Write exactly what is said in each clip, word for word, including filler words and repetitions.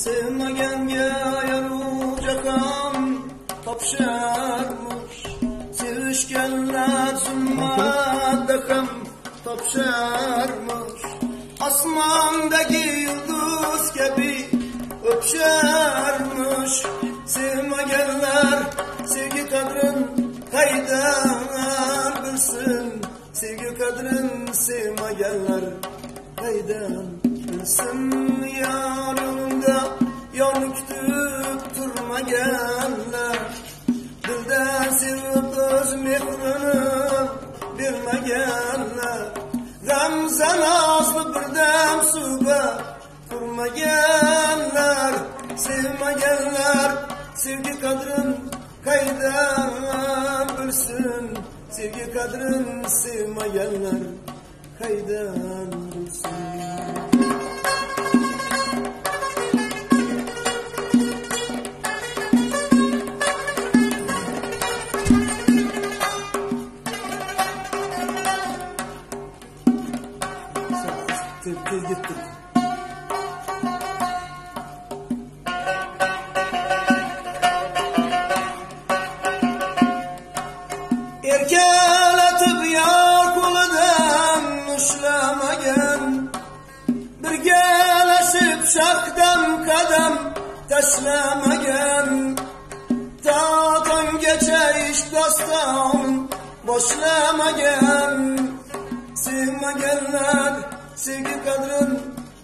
Sevmegenge yarıcakam topşarmış. Sevişkenler zulmadakam topşarmış. Asmandaki yıldız gibi öpşermiş. Sevmegenler sevgi kadrin kaydan bilsin. Sevgi kadrin sevmegenler kaydan bilsin. Yar yolunda yol kütüp durmagenler, dilden sevip öz mehrini bilmegenler, Ramzan azlı birdem suga kurmagenler. Sevmegenler sevgi kadrin kaydan bilsin. Sevgi kadrin sevmegenler kaydan bilsin. Tez gittim. Erkeletip yar koludan uçlamagan, birgeleship şakdan kadam tashlamagan, ta tongacha ish doston boshlamagan. Sevmegenler sevgi kadrin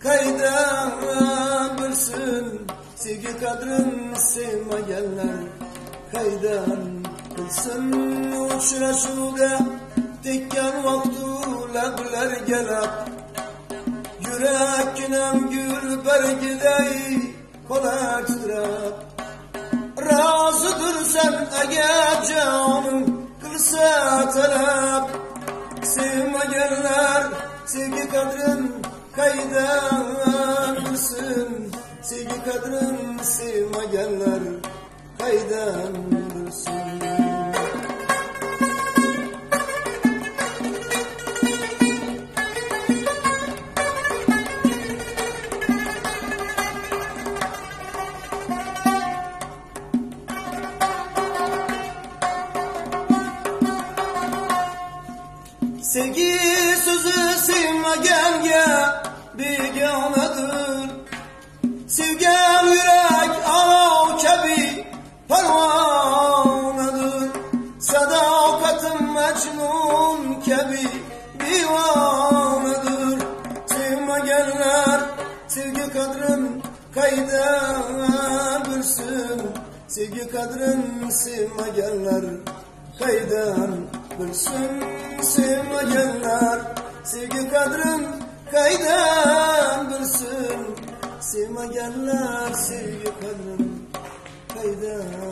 kaydan bilsin. Sevgi kadrin sevmegenler kaydan bilsin. Uchrashuvda tekkan vaqtu lablar gelap, yurakkinam gul bargiday qolar titrab. Razıdırsan agar jonim qilsa talab, sevmegenler sevgi kadrin kaydan bilsin. Sevgi kadrin sevmegenler kaydan bilsin. Sevgi sözü sevmegenge begonadır. Sevgen yürek alav kabi parvanadır. Sadakatim mecnun kabi divanadır. Sevmegenler sevgi kadrin kaydan bilsin. Sevgi kadrin sevmegenler kaydan bilsin. Sevmegenler sevgi kadrin kaydan bilsin. Sevmegenler sevgi kadrin kaydan